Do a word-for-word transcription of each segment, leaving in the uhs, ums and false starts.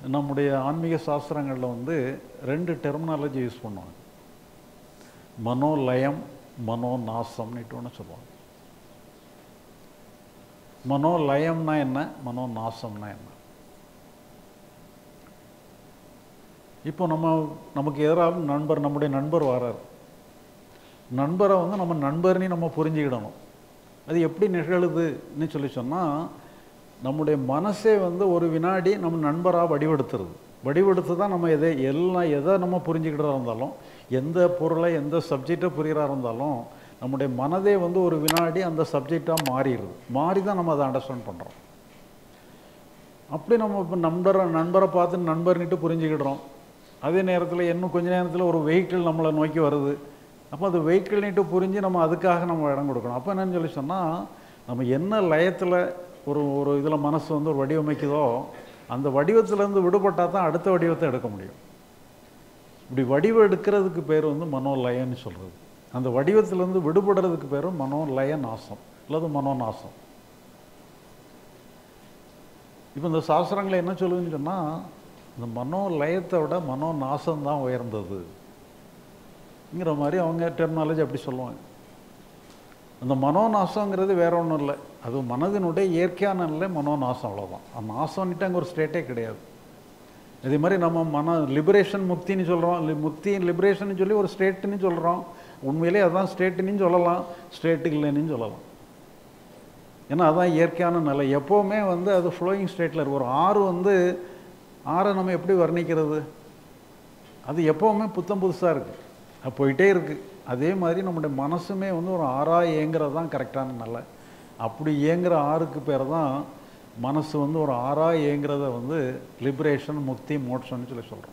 நம்முடைய ஆன்மீக சாஸ்திரங்களில் வந்து ரெண்டு டெர்மினாலஜி யூஸ் பண்ணுவாங்க. மனோலயம், மனோநாசம்னுட்டு ஒன்று சொல்லுவாங்க. மனோலயம்னா என்ன, மனோநாசம்னா என்ன? இப்போ நம்ம நமக்கு எதிராக நண்பர் நம்முடைய நண்பர் வரார். நண்பரை வந்து நம்ம நண்பர்னு நம்ம புரிஞ்சுக்கிடணும். அது எப்படி நிகழுதுன்னு சொல்லி சொன்னால், நம்முடைய மனசே வந்து ஒரு வினாடி நம்ம நண்பராக வடிவெடுத்துருது. வடிவெடுத்து தான் நம்ம எதை எல்லாம் எதை நம்ம புரிஞ்சுக்கிட்டதா இருந்தாலும், எந்த பொருளை எந்த சப்ஜெக்டை புரிகிறா இருந்தாலும், நம்முடைய மனதே வந்து ஒரு வினாடி அந்த சப்ஜெக்டாக மாறிடுது. மாறி தான் நம்ம அதை அண்டர்ஸ்டாண்ட் பண்ணுறோம். அப்படி நம்ம இப்போ நண்பரை நண்பரை பார்த்து நண்பர்னிட்டு புரிஞ்சுக்கிடுறோம். அதே நேரத்தில் இன்னும் கொஞ்ச நேரத்தில் ஒரு வெஹிக்கிள் நம்மளை நோக்கி வருது. அப்போ அது வெஹிக்கிள்னிட்டு புரிஞ்சு நம்ம அதுக்காக நம்ம இடம் கொடுக்கணும். அப்போ என்னன்னு சொல்லி சொன்னால், நம்ம என்ன லயத்தில் ஒரு ஒரு இதில் மனசு வந்து ஒரு வடிவமைக்குதோ, அந்த வடிவத்திலேருந்து விடுபட்டால் தான் அடுத்த வடிவத்தை எடுக்க முடியும். இப்படி வடிவம் எடுக்கிறதுக்கு பேர் வந்து மனோலயன்னு சொல்கிறது. அந்த வடிவத்திலேருந்து விடுபடுறதுக்கு பேர் மனோலய நாசம் அல்லது மனோநாசம். இப்போ இந்த சாஸ்திரங்களை என்ன சொல்லுதுன்னு சொன்னால், இந்த மனோலயத்தை விட மனோநாசம்தான் உயர்ந்ததுங்கிற மாதிரி அவங்க டெர்மினாலஜி அப்படி சொல்லுவாங்க. அந்த மனோநாசங்கிறது வேற ஒன்றும் இல்லை, அது மனதினுடைய இயற்கையான நிலை மனோநாசம், அவ்வளோதான். அந்த நாசம்னுட்டு அங்கே ஒரு ஸ்டேட்டே கிடையாது. இதே மாதிரி நம்ம மன லிபரேஷன் முக்தின்னு சொல்கிறோம், முக்தி லிபரேஷன் சொல்லி ஒரு ஸ்டேட்டுன்னு சொல்கிறோம். உண்மையிலே அதுதான் ஸ்டேட்டுன்னு சொல்லலாம், ஸ்டேட்டு இல்லைன்னு சொல்லலாம். ஏன்னா அதுதான் இயற்கையான நிலை. எப்போவுமே வந்து அது ஃப்ளோயிங் ஸ்டேட்டில் இருக்கும். ஒரு ஆறு வந்து ஆறை நம்ம எப்படி வர்ணிக்கிறது? அது எப்போவுமே புத்தம் புதுசாக இருக்குது, அது போயிட்டே இருக்குது. அதே மாதிரி நம்முடைய மனசுமே வந்து ஒரு ஆறாக இயங்குறது தான் கரெக்டான நிலை. அப்படி இயங்குகிற ஆறுக்கு பேர் தான் மனசு வந்து ஒரு ஆறாக இயங்குறத வந்து லிபரேஷன், முக்தி, மோட்சம்னு சொல்லி சொல்கிறோம்.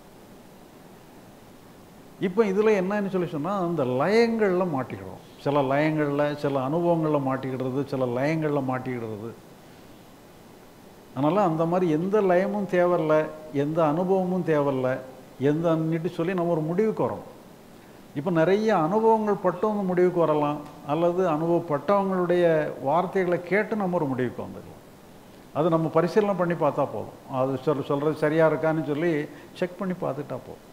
இப்போ இதில் என்னன்னு சொல்லி சொன்னால், அந்த லயங்களில் மாட்டிக்கிறோம். சில லயங்களில் சில அனுபவங்களில் மாட்டிக்கிடுறது, சில லயங்களில் மாட்டிக்கிடுறது. அதனால் அந்த மாதிரி எந்த லயமும் தேவையில்லை, எந்த அனுபவமும் தேவையில்லை, எந்த அன்னிட்டு சொல்லி நம்ம ஒரு முடிவுக்கு வரோம். இப்போ நிறைய அனுபவங்கள் பட்டவங்க முடிவுக்கு வரலாம், அல்லது அனுபவப்பட்டவங்களுடைய வார்த்தைகளை கேட்டு நம்ம ஒரு முடிவுக்கு வந்துடலாம். அது நம்ம பரிசீலனை பண்ணி பார்த்தா போதும். அது சொல் சொல்கிறது சரியாக இருக்கான்னு சொல்லி செக் பண்ணி பார்த்துட்டா போதும்.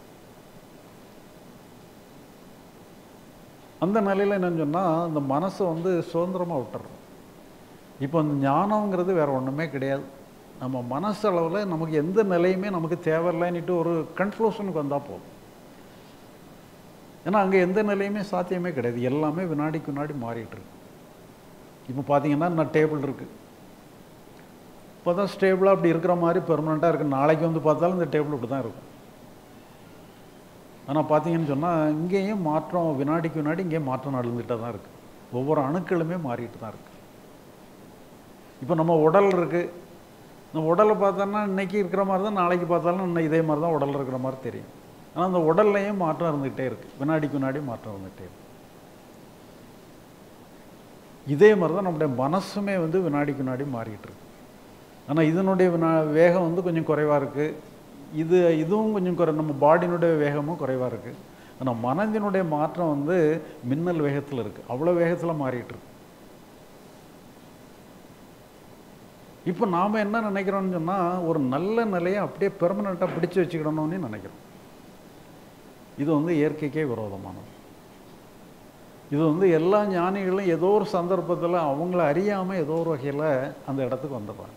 அந்த நிலையில் என்னன்னு சொன்னால், இந்த மனசை வந்து சுதந்திரமாக விட்டுறோம். இப்போ இந்த ஞானங்கிறது வேறு ஒன்றுமே கிடையாது. நம்ம மனசளவில் நமக்கு எந்த நிலையுமே நமக்கு தேவையில்லைன்னுட்டு ஒரு கன்க்ளூஷனுக்கு வந்தால் போதும். ஏன்னா அங்கே எந்த நிலையுமே சாத்தியமே கிடையாது. எல்லாமே வினாடிக்கு வினாடி மாறிட்டுருக்கு. இப்போ பார்த்தீங்கன்னா நான் டேபிள் இருக்குது, இப்போ தான் ஸ்டேபிளாக அப்படி இருக்கிற மாதிரி பெர்மனெண்ட்டாக இருக்குது. நாளைக்கு வந்து பார்த்தாலும் இந்த டேபிள் இப்படி தான் இருக்கும். ஆனால் பார்த்தீங்கன்னு சொன்னால், இங்கேயும் மாற்றம் வினாடிக்கு வினாடி இங்கேயும் மாற்றம் நடந்துகிட்டே தான் இருக்குது. ஒவ்வொரு அணுக்களுமே மாறிட்டு தான் இருக்குது. இப்போ நம்ம உடல் இருக்குது, இந்த உடலை பார்த்தோன்னா இன்றைக்கி இருக்கிற மாதிரி தான் நாளைக்கு பார்த்தாலும் இன்னும் இதே மாதிரி தான் உடல் இருக்கிற மாதிரி தெரியும். ஆனால் அந்த உடல்லையும் மாற்றம் இருந்துகிட்டே இருக்குது, வினாடிக்கு வினாடி மாற்றம் இருந்துகிட்டே இருக்குது. இதே மாதிரி தான் நம்முடைய மனசுமே வந்து வினாடிக்கு வினாடி மாறிக்கிட்டு இருக்கு. ஆனால் இதனுடைய வினா வேகம் வந்து கொஞ்சம் குறைவாக இருக்குது. இது இதுவும் கொஞ்சம் குறை, நம்ம பாடியினுடைய வேகமும் குறைவாக இருக்குது. ஆனால் மனதினுடைய மாற்றம் வந்து மின்னல் வேகத்தில் இருக்குது, அவ்வளோ வேகத்தில் மாறிட்டு இருக்கு. இப்போ நாம் என்ன நினைக்கிறோம்னு சொன்னால், ஒரு நல்ல நிலையை அப்படியே பெர்மனெண்ட்டாக பிடிச்சி வச்சுக்கிடணும்னு நினைக்கிறோம். இது வந்து இயற்கைக்கே விரோதமானது. இது வந்து எல்லா ஞானிகளும் ஏதோ ஒரு சந்தர்ப்பத்தில் அவங்கள அறியாமல் ஏதோ ஒரு வகையில் அந்த இடத்துக்கு வந்துடுறாங்க.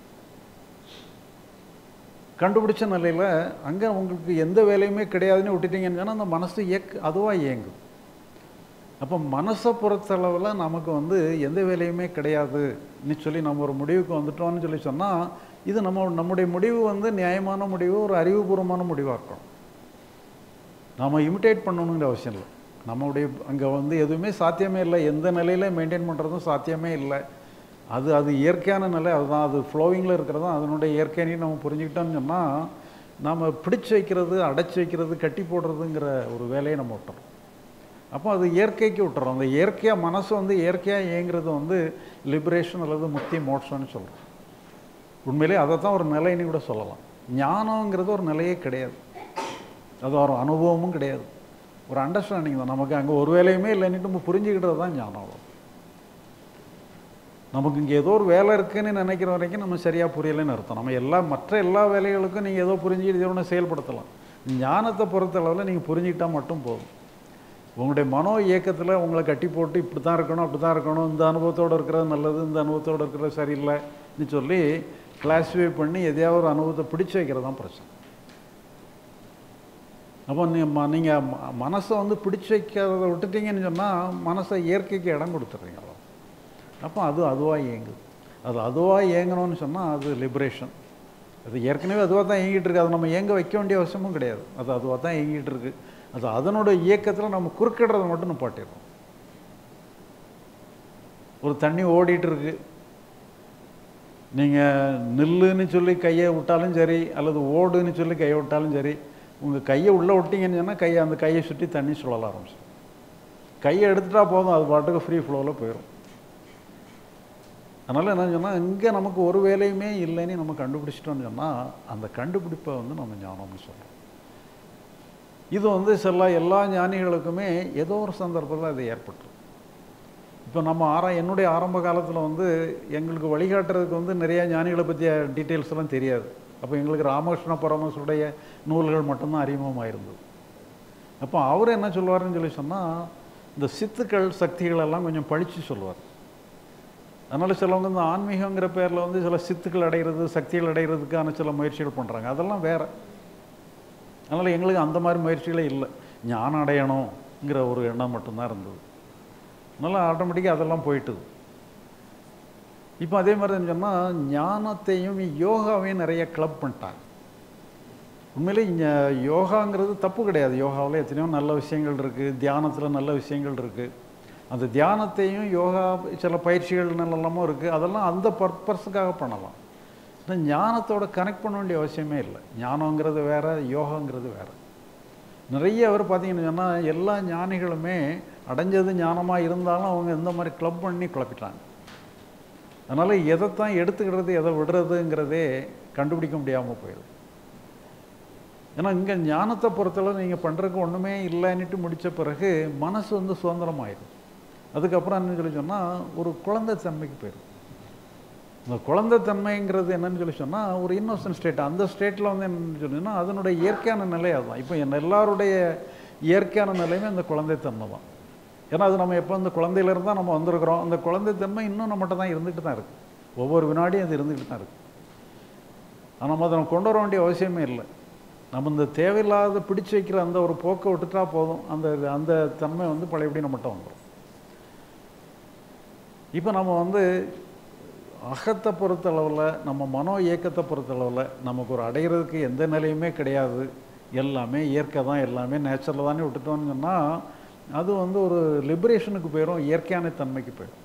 கண்டுபிடிச்ச நிலையில் அங்கே உங்களுக்கு எந்த வேலையுமே கிடையாதுன்னு விட்டுட்டீங்கன்னு சொன்னால், அந்த மனசு இயக்கு அதுவாக இயங்கும். அப்போ மனசை பொறுத்தளவில் நமக்கு வந்து எந்த வேலையுமே கிடையாதுன்னு சொல்லி நம்ம ஒரு முடிவுக்கு வந்துட்டோம்னு சொல்லி சொன்னால், இது நம்ம நம்முடைய முடிவு வந்து நியாயமான முடிவு, ஒரு அறிவுபூர்வமான முடிவாக இருக்கும். நாம் இமிட்டேட் பண்ணணுங்கிற அவசியம் இல்லை. நம்முடைய அங்கே வந்து எதுவுமே சாத்தியமே இல்லை, எந்த நிலையில் மெயின்டைன் பண்ணுறதும் சாத்தியமே இல்லை. அது அது இயற்கையான நிலை, அதுதான். அது ஃப்ளோவிங்கில் இருக்கிறதும் அதனுடைய இயற்கைன்னு நம்ம புரிஞ்சுக்கிட்டோம்னு சொன்னால், நாம் பிடிச்சி வைக்கிறது, அடைச்சி வைக்கிறது, கட்டி போடுறதுங்கிற ஒரு வேலையை நம்ம விட்டுறோம். அப்போ அது இயற்கைக்கு விட்டுறோம். அந்த இயற்கையாக மனசு வந்து இயற்கையாக இயங்குறது வந்து லிபரேஷன் அல்லது முக்தி, மோட்சம்னு சொல்கிறோம். உண்மையிலே அதை தான் ஒரு நிலைன்னு கூட சொல்லலாம். ஞானங்கிறது ஒரு நிலையே கிடையாது, அது ஒரு அனுபவமும் கிடையாது, ஒரு அண்டர்ஸ்டாண்டிங் தான். நமக்கு அங்கே ஒரு வேலையுமே இல்லைன்னுட்டு நம்ம புரிஞ்சுக்கிட்டது தான் ஞானம். நமக்கு இங்கே ஏதோ ஒரு வேலை இருக்குதுன்னு நினைக்கிற வரைக்கும் நம்ம சரியாக புரியலைன்னு அர்த்தம். நம்ம எல்லா மற்ற எல்லா வேலைகளுக்கும் நீங்கள் ஏதோ புரிஞ்சுக்கிட்டு இதை ஒன்று செயல்படுத்தலாம். ஞானத்தை பொறுத்தளவில் நீங்கள் புரிஞ்சுக்கிட்டால் மட்டும் போதும். உங்களுடைய மனோ இயக்கத்தில் உங்களை கட்டி போட்டு இப்படி தான் இருக்கணும், அப்படி தான் இருக்கணும், இந்த அனுபவத்தோடு இருக்கிறது நல்லது, இந்த அனுபவத்தோடு இருக்கிறது சரியில்லைன்னு சொல்லி கிளாஸிஃபை பண்ணி எதையாவது ஒரு அனுபவத்தை பிடிச்சி வைக்கிறது தான் பிரச்சனை. அப்போ நீங்கள் நீங்கள் மனசை வந்து பிடிச்சி வைக்கிறத விட்டுட்டீங்கன்னு சொன்னால் மனசை இயற்கைக்கு இடம் கொடுத்துட்றீங்க. அப்போ அது அதுவாக இயங்குது. அது அதுவாக இயங்கணும்னு சொன்னால் அது லிபரேஷன். அது ஏற்கனவே அதுவாக தான் இயங்கிட்டு இருக்குது. அதை நம்ம இயங்க வைக்க வேண்டிய அவசியமும் கிடையாது. அது அதுவாக தான் இயங்கிட்டு இருக்குது. அது அதனோட இயக்கத்தில் நம்ம குறுக்கிடுறதை மட்டும் நிப்பாட்டிடுறோம். ஒரு தண்ணி ஓடிட்டு இருக்கு, நீங்கள் நில்லுன்னு சொல்லி கையை விட்டாலும் சரி அல்லது ஓடுன்னு சொல்லி கையை விட்டாலும் சரி, உங்கள் கையை உள்ளே விட்டீங்கன்னு சொன்னால் கையை அந்த கையை சுற்றி தண்ணி சுழல ஆரம்பிச்சு. கையை எடுத்துட்டா போதும், அது பாட்டுக்கு ஃப்ரீ ஃப்ளோவில் போயிடும். அதனால் என்ன சொன்னால், இங்கே நமக்கு ஒரு வேலையுமே இல்லைன்னு நம்ம கண்டுபிடிச்சிட்டோன்னு சொன்னால் அந்த கண்டுபிடிப்பை வந்து நம்ம ஞானம்னு சொல்கிறோம். இது வந்து சில எல்லா ஞானிகளுக்குமே ஏதோ ஒரு சந்தர்ப்பத்தில் அது ஏற்பட்டுரும். இப்போ நம்ம ஆரா என்னுடைய ஆரம்ப காலத்தில் வந்து எங்களுக்கு வழிகாட்டுறதுக்கு வந்து நிறையா ஞானிகளை பற்றிய டீட்டெயில்ஸ் எல்லாம் தெரியாது. அப்போ எங்களுக்கு ராமகிருஷ்ண பரமஹம்சருடைய நூல்கள் மட்டும்தான் அறிமுகமாக இருந்தது. அப்போ அவர் என்ன சொல்லுவார்னு சொல்லி சொன்னால், இந்த சித்துக்கள் சக்திகள் எல்லாம் கொஞ்சம் பழித்து சொல்லுவார். அதனால் சிலவங்க இந்த ஆன்மீகங்கிற பேரில் வந்து சில சித்துக்கள் அடைகிறது, சக்திகள் அடைகிறதுக்கான சில முயற்சிகள் பண்ணுறாங்க. அதெல்லாம் வேறு. அதனால் எங்களுக்கு அந்த மாதிரி முயற்சிகளே இல்லை. ஞானம் அடையணுங்கிற ஒரு எண்ணம் மட்டும்தான் இருந்தது. அதனால் ஆட்டோமேட்டிக்காக அதெல்லாம் போயிட்டுது. இப்போ அதே மாதிரி சொன்னால் ஞானத்தையும் யோகாவையும் நிறைய கிளப் பண்ணிட்டாங்க. உண்மையிலே இங்கே யோகாங்கிறது தப்பு கிடையாது. யோகாவில் எத்தனையோ நல்ல விஷயங்கள் இருக்குது, தியானத்தில் நல்ல விஷயங்கள் இருக்குது. அந்த தியானத்தையும் யோகா சில பயிற்சிகள் நல்லெல்லாமும் இருக்குது. அதெல்லாம் அந்த பர்பஸுக்காக பண்ணலாம். இந்த ஞானத்தோட கனெக்ட் பண்ண வேண்டிய அவசியமே இல்லை. ஞானங்கிறது வேறு, யோகாங்கிறது வேறு. நிறைய அவர் பார்த்தீங்கன்னு சொன்னால் எல்லா ஞானிகளுமே அடைஞ்சது ஞானமாக இருந்தாலும் அவங்க இந்த மாதிரி கிளப் பண்ணி குழப்பிட்டாங்க. அதனால் எதைத்தான் எடுத்துக்கிறது எதை விடுறதுங்கிறதே கண்டுபிடிக்க முடியாமல் போயிடுது. ஏன்னா இங்கே ஞானத்தை பொறுத்தளவு நீங்கள் பண்ணுறதுக்கு ஒன்றுமே இல்லைன்னுட்டு முடித்த பிறகு மனசு வந்து சுதந்திரமாயிடும். அதுக்கப்புறம் என்னன்னு சொல்லி சொன்னால் ஒரு குழந்தை தன்மைக்கு போயிடும். இந்த குழந்தை தன்மைங்கிறது என்னன்னு சொல்லி சொன்னால் ஒரு இன்னோசன்ட் ஸ்டேட். அந்த ஸ்டேட்டில் வந்து என்னென்னு சொன்னீங்கன்னா அதனுடைய இயற்கையான நிலை அதுதான். இப்போ என் எல்லாருடைய இயற்கையான நிலையுமே அந்த குழந்தைத்தன்மை தான். ஏன்னா அது நம்ம எப்போ இந்த குழந்தையிலேருந்து தான் நம்ம வந்திருக்கிறோம். அந்த குழந்தைத்தன்மை இன்னும் நம்மகிட்ட தான் இருந்துகிட்டு தான் இருக்குது. ஒவ்வொரு வினாடியும் அது இருந்துக்கிட்டு தான் இருக்குது. ஆனால் நம்ம அதை நம்ம கொண்டு வர வேண்டிய அவசியமே இல்லை. நம்ம இந்த தேவையில்லாத பிடிச்சி வைக்கிற அந்த ஒரு போக்கை விட்டுட்டா போதும், அந்த அந்த தன்மை வந்து பழையபடி நம்மகிட்ட வந்துடும். இப்போ நம்ம வந்து அகத்தை பொறுத்தளவில், நம்ம மனோ இயக்கத்தை பொறுத்தளவில் நமக்கு ஒரு அடைகிறதுக்கு எந்த நிலையுமே கிடையாது. எல்லாமே இயற்கை தான், எல்லாமே நேச்சுரல் தானே விட்டுட்டோம்னு சொன்னால் அது வந்து ஒரு லிபரேஷனுக்கு போயிடும், இயற்கையான தன்மைக்கு போயிடும்.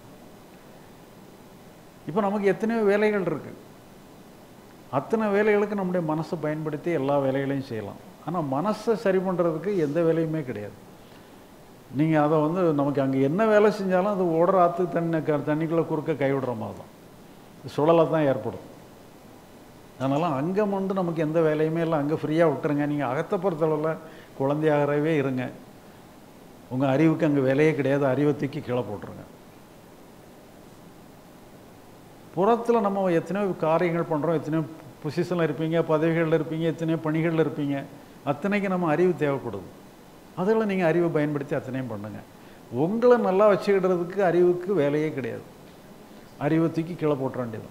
இப்போ நமக்கு எத்தனையோ வேலைகள் இருக்குது. அத்தனை வேலைகளுக்கு நம்முடைய மனசை பயன்படுத்தி எல்லா வேலைகளையும் செய்யலாம். ஆனால் மனசை சரி பண்ணுறதுக்கு எந்த வேலையுமே கிடையாது. நீங்கள் அதை வந்து நமக்கு அங்கே என்ன வேலை செஞ்சாலும் அது ஓடுற ஆற்று தண்ணி தண்ணிக்குள்ளே குறுக்க கைவிடுற மாதிரி தான், சுழலாக தான் ஏற்படும். அதனால் அங்கே வந்து நமக்கு எந்த வேலையுமே இல்லை, அங்கே ஃப்ரீயாக விட்டுருங்க. நீங்கள் அகத்தை பொறுத்தளவில் குழந்தையாகவே இருங்க. உங்கள் அறிவுக்கு அங்கே வேலையே கிடையாது, அறிவை தூக்கி கீழே போட்டுருங்க. புறத்தில் நம்ம எத்தனையோ காரியங்கள் பண்ணுறோம், எத்தனையோ பொசிஷனில் இருப்பீங்க, பதவிகளில் இருப்பீங்க, எத்தனையோ பணிகளில் இருப்பீங்க. அத்தனைக்கு நம்ம அறிவு தேவைப்படுது. அதில் நீங்கள் அறிவை பயன்படுத்தி அத்தனையும் பண்ணுங்கள். உங்களை நல்லா வச்சுக்கிடுறதுக்கு அறிவுக்கு வேலையே கிடையாது. அறிவை தூக்கி கீழே போட்டுற வேண்டியது.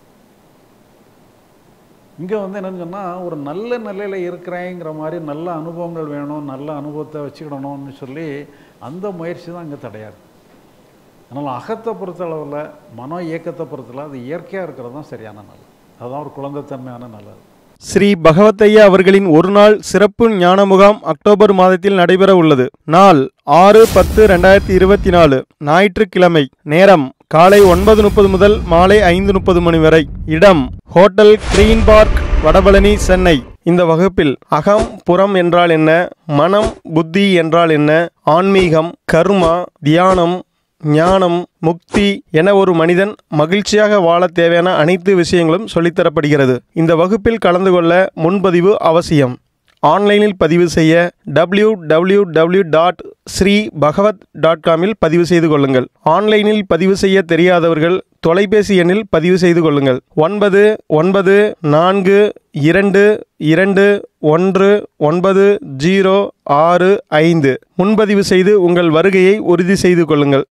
இங்கே வந்து என்னென்னு சொன்னால் ஒரு நல்ல நிலையில் இருக்கிறேங்கிற மாதிரி நல்ல அனுபவங்கள் வேணும், நல்ல அனுபவத்தை வச்சுக்கிடணும்னு சொல்லி அந்த முயற்சி தான் இங்கே தடையாது. அதனால் அகத்தை பொறுத்தளவில், மனோ இயக்கத்தை பொறுத்தளவு அது இயற்கையாக இருக்கிறது தான் சரியான நல்லது. அதுதான் ஒரு குழந்தைத்தன்மையான நல்லது. ஸ்ரீ பகவத்தையா அவர்களின் ஒரு நாள் சிறப்பு ஞான முகாம் அக்டோபர் மாதத்தில் நடைபெற உள்ளது. நாள் ஆறு பத்து ரெண்டாயிரத்தி இருபத்தி நாலு ஞாயிற்றுக்கிழமை. நேரம் காலை ஒன்பது முப்பது முதல் மாலை ஐந்து முப்பது மணி வரை. இடம் hotel green park, Vadapalani, Chennai. இந்த வகுப்பில் அகம் புறம் என்றால் என்ன, மனம் புத்தி என்றால் என்ன, ஆன்மீகம், கர்மா, தியானம், ஞானம், முக்தி என ஒரு மனிதன் மகிழ்ச்சியாக வாழ தேவையான அனைத்து விஷயங்களும் சொல்லித்தரப்படுகிறது. இந்த வகுப்பில் கலந்து கொள்ள முன்பதிவு அவசியம். ஆன்லைனில் பதிவு செய்ய W W W dot Sri Bhagavad dot காமில் பதிவு செய்து கொள்ளுங்கள். ஆன்லைனில் பதிவு செய்ய தெரியாதவர்கள் தொலைபேசி எண்ணில் பதிவு செய்து கொள்ளுங்கள். ஒன்பது ஒன்பது நான்கு இரண்டு இரண்டு ஒன்று ஒன்பது ஜீரோ ஆறு ஐந்து முன்பதிவு செய்து உங்கள் வருகையை உறுதி செய்து கொள்ளுங்கள்.